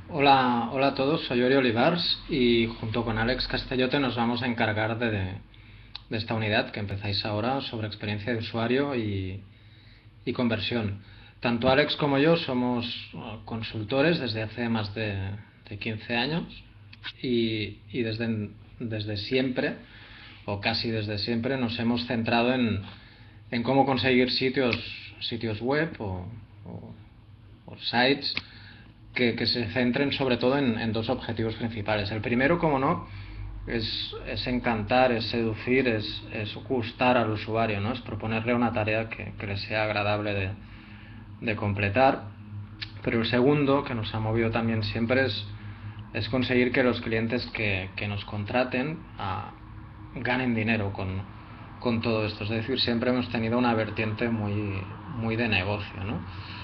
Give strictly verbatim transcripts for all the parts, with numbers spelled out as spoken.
Hola, hola a todos, soy Ori Olivars y junto con Alex Castellote nos vamos a encargar de, de esta unidad que empezáis ahora sobre experiencia de usuario y, y conversión. Tanto Alex como yo somos uh, consultores desde hace más de, de quince años y, y desde, desde siempre, o casi desde siempre, nos hemos centrado en, en cómo conseguir sitios, sitios web o, o, o sites que, que se centren sobre todo en, en dos objetivos principales. El primero, como no, es, es encantar, es seducir, es, es gustar al usuario, ¿no? Es proponerle una tarea que, que le sea agradable de, de completar. Pero el segundo, que nos ha movido también siempre, es, es conseguir que los clientes que, que nos contraten a, ganen dinero con, con todo esto. Es decir, siempre hemos tenido una vertiente muy, muy de negocio, ¿no?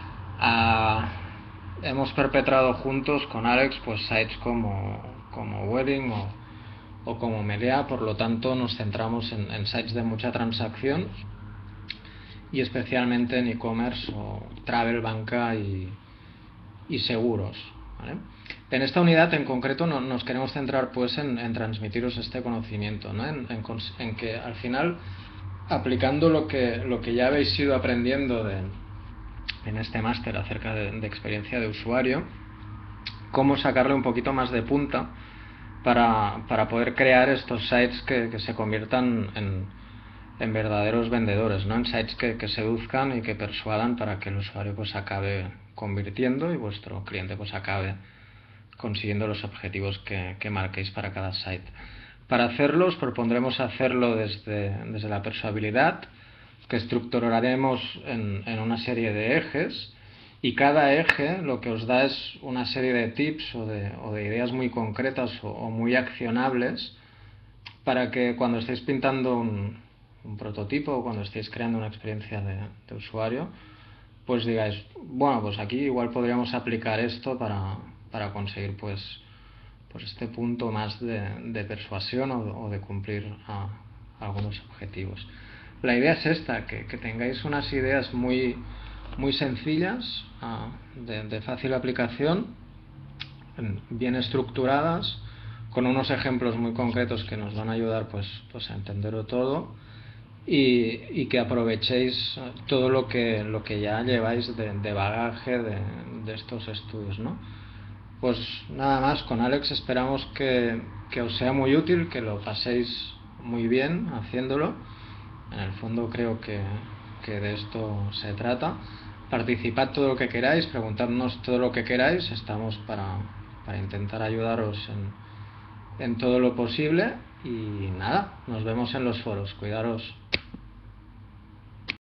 A, hemos perpetrado juntos con Alex pues sites como, como Wedding o, o como Melea, por lo tanto nos centramos en, en sites de mucha transacción y especialmente en e-commerce o travel, banca y, y seguros, ¿vale? En esta unidad en concreto no, nos queremos centrar pues en, en transmitiros este conocimiento, ¿no? en, en, en que al final, aplicando lo que, lo que ya habéis ido aprendiendo de, en este máster acerca de, de experiencia de usuario, cómo sacarle un poquito más de punta para, para poder crear estos sites que, que se conviertan en, en verdaderos vendedores, ¿no? En sites que, que seduzcan y que persuadan para que el usuario pues acabe convirtiendo y vuestro cliente pues acabe consiguiendo los objetivos que, que marquéis para cada site. Para hacerlo os propondremos hacerlo desde, desde la persuabilidad, que estructuraremos en, en una serie de ejes, y cada eje lo que os da es una serie de tips o de, o de ideas muy concretas o, o muy accionables para que cuando estéis pintando un, un prototipo o cuando estéis creando una experiencia de, de usuario, pues digáis, bueno, pues aquí igual podríamos aplicar esto para, para conseguir pues, pues este punto más de, de persuasión o, o de cumplir a, a algunos objetivos. La idea es esta, que, que tengáis unas ideas muy, muy sencillas, uh, de, de fácil aplicación, bien estructuradas, con unos ejemplos muy concretos que nos van a ayudar pues, pues a entenderlo todo, y, y que aprovechéis todo lo que, lo que ya lleváis de, de bagaje de, de estos estudios, ¿no? Pues nada más, con Alex esperamos que, que os sea muy útil, que lo paséis muy bien haciéndolo. En el fondo creo que, que de esto se trata. Participad todo lo que queráis, preguntadnos todo lo que queráis, estamos para, para intentar ayudaros en, en todo lo posible. Y nada, nos vemos en los foros, cuidaros.